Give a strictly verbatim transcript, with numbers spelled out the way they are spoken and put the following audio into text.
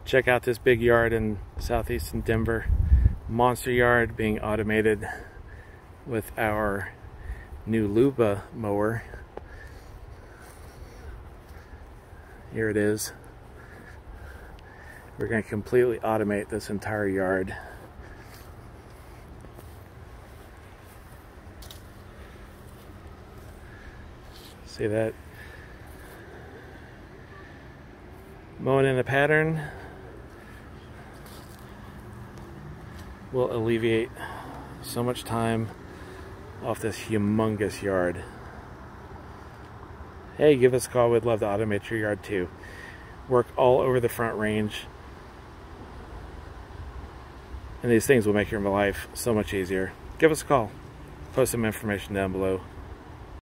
Check out this big yard in southeastern Denver. Monster yard being automated with our new Luba mower. Here it is. We're going to completely automate this entire yard. See that? Mowing in a pattern will alleviate so much time off this humongous yard. Hey, give us a call. We'd love to automate your yard too. Work all over the Front Range. And these things will make your life so much easier. Give us a call. Post some information down below.